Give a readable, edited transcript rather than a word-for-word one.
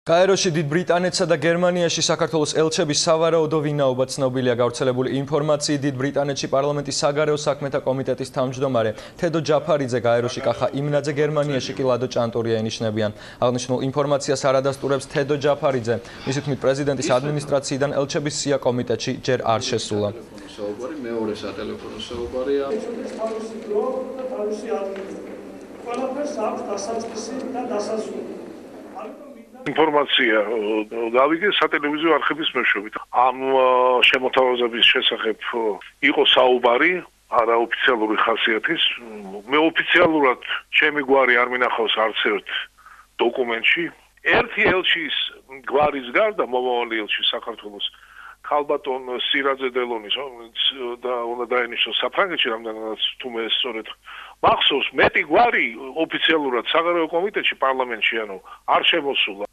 გაეროში დიდ ბრიტანეთსა და გერმანიაში საქართველოს ელჩების სავარაუდო ვინაობა ცნობილია. გავრცელებული ინფორმაციით დიდ ბრიტანეთში პარლამენტის საგარეო საქმეთა კომიტეტის თავმჯდომარე თედო ჯაფარიძე, გაეროში კახა იმნაძე, გერმანიაში კი ლადო ჭანტურია ენიშნებიან. აღნიშნულ ინფორმაციას არ ადასტურებს თედო ჯაფარიძე. მისი თქმით, პრეზიდენტის ადმინისტრაციიდან ელჩების სია კომიტეტში ჯერ არ შესულა. მეორე სატელეფონო საუბარია. ყველაფერს აქვს დასაწყისი და დასასრული. ინფორმაცია გავიგე სატელევიზიო არხების მეშვეობით. ამ შემოთავაზების შესახებ იყო საუბარი არაოფიციალური ხასიათის. მე ოფიციალურად ჩემი გვარი არ მინახავს არც ერთ დოკუმენტში. ერთი ელჩის გვარის გარდა მომავალი ელჩი საქართველოს ქალბატონ სირაძე დელონის და უნდა დაენიშნოს საფრანგეთში რამდენადაც თუმე სწორედ მახსოვს მეტი გვარი ოფიციალურად საგარეო კომიტეტში პარლამენტში არ შემოსულა.